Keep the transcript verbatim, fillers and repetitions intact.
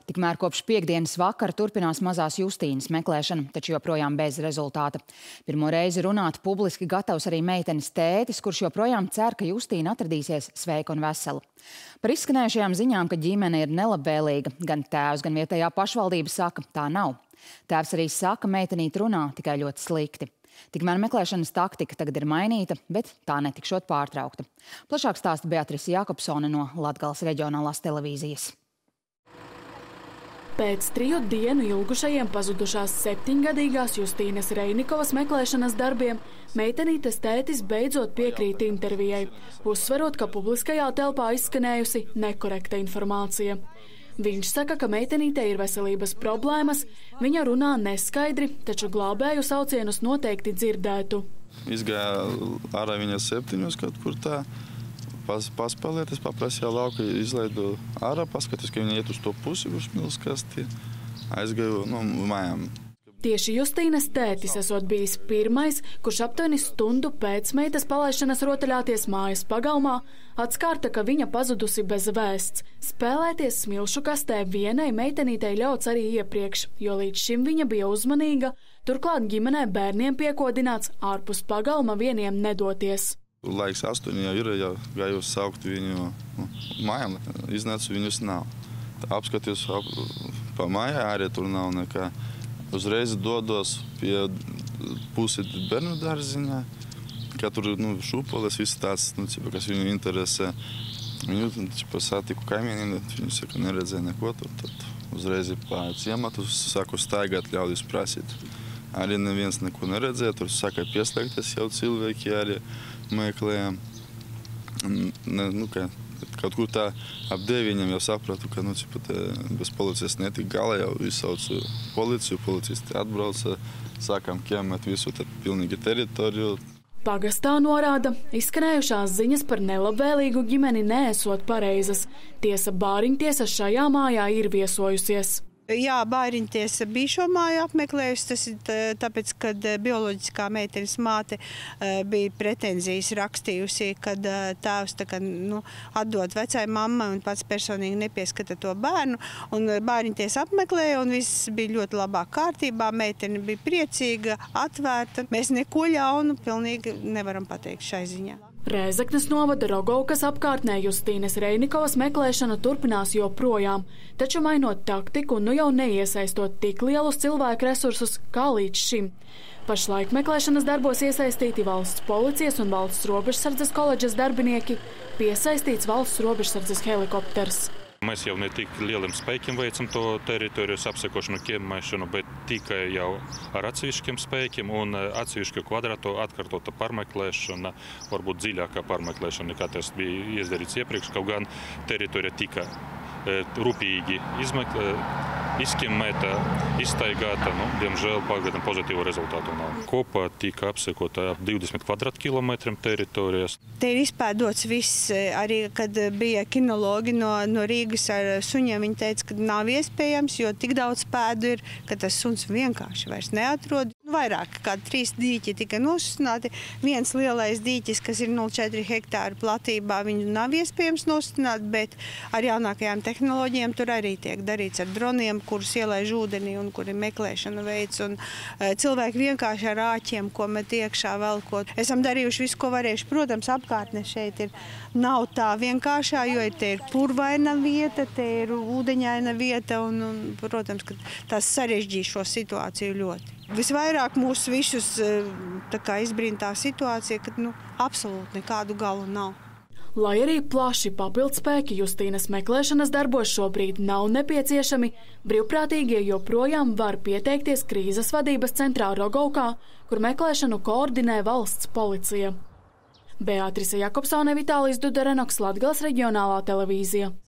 Tikmēr kopš piektdienas vakara turpinās mazās Justīnas meklēšana, taču joprojām bez rezultāta. Pirmo reizi runāt publiski gatavs arī meitenes tētis, kurš joprojām cer, ka Justīna atradīsies sveika un vesela. Par izskanējušajām ziņām, ka ģimene ir nelabvēlīga, gan tēvs, gan vietējā pašvaldība saka, tā nav. Tēvs arī saka, meitenīt runā tikai ļoti slikti. Tikmēr meklēšanas taktika tagad ir mainīta, bet tā netikšot pārtraukta. Plašāk stāsta Beatrice Jakobsone no Latgales reģionālās televīzijas. Pēc triju dienu ilgušajiem pazudušās septiņgadīgās Justīnas Reinikovas meklēšanas darbiem meitenītes tētis beidzot piekrīt intervijai, uzsverot, ka publiskajā telpā izskanējusi nekorekta informācija. Viņš saka, ka meitenītei ir veselības problēmas, viņa runā neskaidri, taču glābēju saucienus noteikti dzirdētu. Izgāja ārā viņa septiņos kaut kur tā, pas, paspēlēt, es paprasīju lauku, izlaidu ārā, paskatījos, ka viņa iet uz to pusi, uz milskasti, aizgāju no mājām. Tieši Justīnas tētis esot bijis pirmais, kurš aptuveni stundu pēc meitas palaišanas rotaļāties mājas pagalmā, atskārta, ka viņa pazudusi bez vēsts. Spēlēties smilšu kastē vienai meitenītei ļauts arī iepriekš, jo līdz šim viņa bija uzmanīga, turklāt ģimenē bērniem piekodināts ārpus pagalma vieniem nedoties. Laiks astoņi jau ir, jau gāju saukt viņu mājām, iznācu viņus nav. Apskatījos ap, pa mājā, arī tur nav nekā. Uzreiz dodos pie pusi bērnu dārziņā, kā tur nu, šūpoles, viss tāds, nu, cipa, kas viņu interesē. Viņu cipa, satiku kaimiņi, viņi saka, neredzēja neko tur. Tad uzreiz pa ciematu saku staigāt, ļaudis prasīt. Arī neviens neko neredzēja, tur saka pieslēgties jau cilvēki arī meklēja. Ne, nu, kā, kaut kur tā ap deviņiem jau sapratu, ka nu, cipa, bez policijas netika galā, jau izsaucu policiju, policisti atbrauca, sākām ķemēt visu tad pilnīgi teritoriju. Pagastā norāda, izskanējušās ziņas par nelabvēlīgu ģimeni neesot pareizas. Tiesa Bāriņtiesa šajā mājā ir viesojusies. Jā, Bāriņtiesa bija šo māju apmeklējusi, tas ir tāpēc, kad bioloģiskā meitenes māte bija pretenzijas rakstījusi, kad tēvs tā kā, nu, atdod vecai mammai un pats personīgi nepieskata to bērnu. Un Bāriņtiesa apmeklēja un viss bija ļoti labā kārtībā, meitene bija priecīga, atvērta. Mēs neko ļaunu pilnīgi nevaram pateikt šai ziņā. Rēzeknes novada Rogovkas apkārtnē Justīnas Reinikovas meklēšana turpinās joprojām, taču mainot taktiku un nu jau neiesaistot tik lielus cilvēku resursus kā līdz šim. Pašlaik meklēšanas darbos iesaistīti valsts policijas un valsts robežsardzes koledžas darbinieki, piesaistīts valsts robežsardzes helikopters. Mēs jau ne tik lieliem spēkiem veicam to teritorijas apsekošanu, ķemmēšanu, bet tikai jau ar atsevišķiem spēkiem un atsevišķu kvadrātu atkārtota pārmeklēšana, varbūt dziļākā pārmeklēšana, nekā tas bija izdarīts iepriekš, kaut gan teritorija tika rūpīgi izķemmēta, izstaigāta, nu, diemžēl pagaidām pozitīvu rezultātu nav. Kopā tika apsekota ap divdesmit kvadrātkilometriem teritorijas. Te ir izpēdots viss, arī kad bija kinologi no, no Rīgas ar suņiem, viņi teica, ka nav iespējams, jo tik daudz pēdu ir, ka tas suns vienkārši vairs neatrod. Vairāk kā trīs dīķi tika nosusināti. Viens lielais dīķis, kas ir nulle četri hektāru platībā, viņu nav iespējams nosustināt, bet ar jaunākajām tehnoloģijām tur arī tiek darīts ar droniem, kurus ielaiž ūdenī un kuri meklēšana veids. Un, uh, cilvēki vienkārši ar āķiem, ko met iekšā velkot. Esam darījuši visu, ko varējuši. Protams, apkārtne šeit ir nav tā vienkāršā, jo te ir purvaina vieta, te ir ūdeņaina vieta un, un protams, ka tas sarežģīja šo situāciju ļoti. Visvairāk mūs visus tā kā izbrīna situācija, ka nu, absolūti nekādu galu nav. Lai arī plaši papildspēki Justīnas meklēšanas darbos šobrīd nav nepieciešami, brīvprātīgie joprojām var pieteikties krīzes vadības centrā Rogovkā, kur meklēšanu koordinē valsts policija. Beatrice Jakobsone, Vitālijs Duderenoks, Latgales reģionālā televīzija.